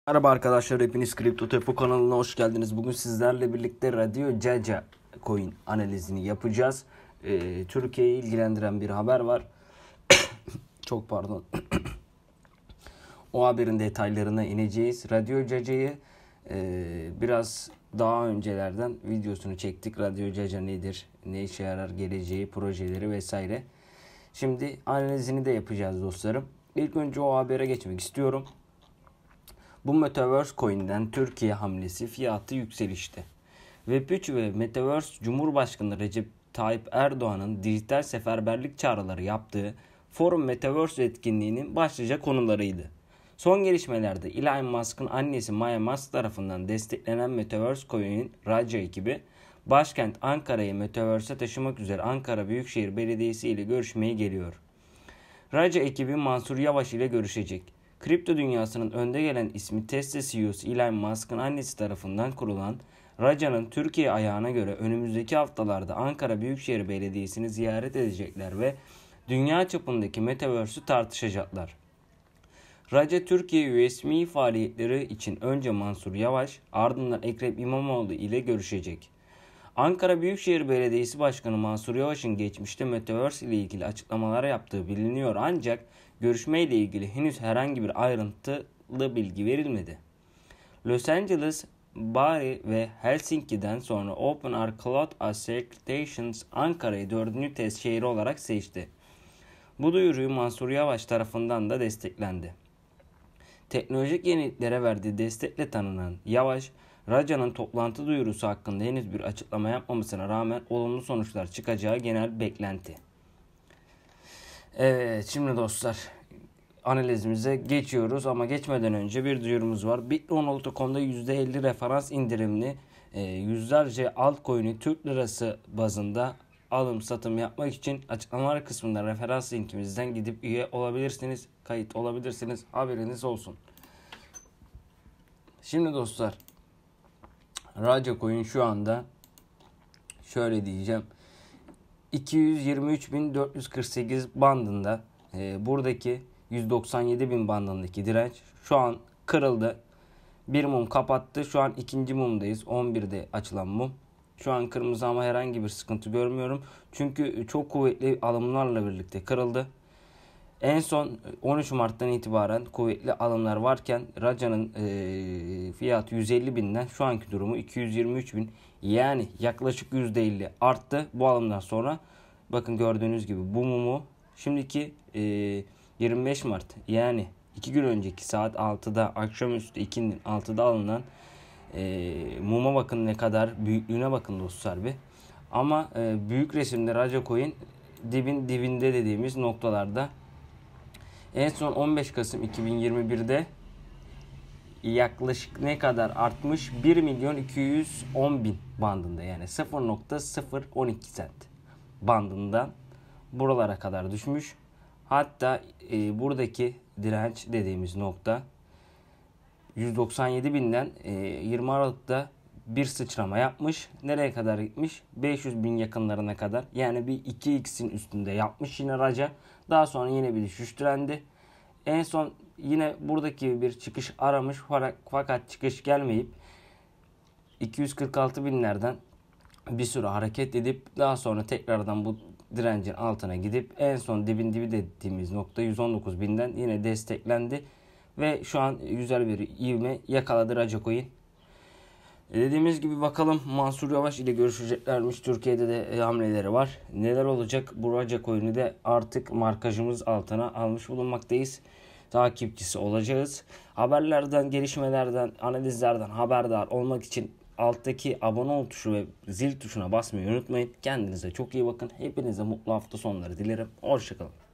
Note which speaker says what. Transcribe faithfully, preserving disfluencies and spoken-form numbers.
Speaker 1: Merhaba arkadaşlar, hepiniz Kripto Tefo kanalına hoş geldiniz. Bugün sizlerle birlikte Radyo Caca coin analizini yapacağız. Ee, Türkiye'yi ilgilendiren bir haber var. Çok pardon. O haberin detaylarına ineceğiz. Radyo Caca'yı e, biraz daha öncelerden videosunu çektik. Radyo Caca nedir, ne işe yarar, geleceği, projeleri vesaire. Şimdi analizini de yapacağız dostlarım. İlk önce o habere geçmek istiyorum. Bu Metaverse Coin'den Türkiye hamlesi fiyatı yükselişte. Web üç ve Metaverse Cumhurbaşkanı Recep Tayyip Erdoğan'ın dijital seferberlik çağrıları yaptığı Forum Metaverse etkinliğinin başlıca konularıydı. Son gelişmelerde Elon Musk'ın annesi Maya Musk tarafından desteklenen Metaverse Coin'in Raja ekibi, başkent Ankara'yı Metaverse'e taşımak üzere Ankara Büyükşehir Belediyesi ile görüşmeye geliyor. Raja ekibi Mansur Yavaş ile görüşecek. Kripto dünyasının önde gelen ismi Tesla C E O'su Elon Musk'ın annesi tarafından kurulan Raja'nın Türkiye ayağına göre önümüzdeki haftalarda Ankara Büyükşehir Belediyesi'ni ziyaret edecekler ve dünya çapındaki Metaverse'ü tartışacaklar. Raja Türkiye resmi faaliyetleri için önce Mansur Yavaş, ardından Ekrem İmamoğlu ile görüşecek. Ankara Büyükşehir Belediyesi Başkanı Mansur Yavaş'ın geçmişte Metaverse ile ilgili açıklamalar yaptığı biliniyor, ancak görüşme ile ilgili henüz herhangi bir ayrıntılı bilgi verilmedi. Los Angeles, Bari ve Helsinki'den sonra OpenAI Cloud Associations Ankara'yı dördüncü test şehri olarak seçti. Bu duyuruyu Mansur Yavaş tarafından da desteklendi. Teknolojik yeniliklere verdiği destekle tanınan Yavaş, Raja'nın toplantı duyurusu hakkında henüz bir açıklama yapmamasına rağmen olumlu sonuçlar çıkacağı genel beklenti. Evet, şimdi dostlar analizimize geçiyoruz ama geçmeden önce bir duyurumuz var. Bitcoin nokta com'da yüzde elli referans indirimli e, yüzlerce altcoin'i Türk lirası bazında alım satım yapmak için açıklamalar kısmında referans linkimizden gidip üye olabilirsiniz, kayıt olabilirsiniz, haberiniz olsun. Şimdi dostlar, Raja Coin şu anda şöyle diyeceğim, iki yüz yirmi üç bin dört yüz kırk sekiz bandında, e, buradaki yüz doksan yedi bin bandındaki direnç şu an kırıldı. Bir mum kapattı. Şu an ikinci mumdayız. on birde açılan mum. Şu an kırmızı ama herhangi bir sıkıntı görmüyorum. Çünkü çok kuvvetli alımlarla birlikte kırıldı. En son on üç Mart'tan itibaren kuvvetli alımlar varken Raja'nın e, fiyatı yüz elli binden şu anki durumu iki yüz yirmi üç bin, yani yaklaşık yüzde elli arttı bu alımdan sonra. Bakın gördüğünüz gibi bu mumu şimdiki e, yirmi beş Mart, yani iki gün önceki saat altıda, akşamüstü ikinin altıda alınan e, muma bakın, ne kadar büyüklüğüne bakın dostlar bir. Ama e, büyük resimde Raja Coin dibin dibinde dediğimiz noktalarda. En son on beş Kasım iki bin yirmi birde yaklaşık ne kadar artmış? bir milyon iki yüz on bin bandında, yani sıfır nokta sıfır on iki sent bandından buralara kadar düşmüş. Hatta e, buradaki direnç dediğimiz nokta yüz doksan yedi binden e, yirmi Aralık'ta bir sıçrama yapmış. Nereye kadar gitmiş? beş yüz bin yakınlarına kadar. Yani bir iki x'in üstünde yapmış yine Raja. Daha sonra yine bir düşüş trendi. En son yine buradaki bir çıkış aramış fakat çıkış gelmeyip iki yüz kırk altı binlerden bir süre hareket edip daha sonra tekrardan bu direncin altına gidip en son dibin dibi dediğimiz nokta yüz on dokuz binden yine desteklendi ve şu an güzel bir ivme yakaladı Raja Coin. Dediğimiz gibi bakalım, Mansur Yavaş ile görüşeceklermiş. Türkiye'de de hamleleri var. Neler olacak? Bu Raja Coin'i de artık markajımız altına almış bulunmaktayız. Takipçisi olacağız. Haberlerden, gelişmelerden, analizlerden haberdar olmak için alttaki abone ol tuşu ve zil tuşuna basmayı unutmayın. Kendinize çok iyi bakın. Hepinize mutlu hafta sonları dilerim. Hoşçakalın.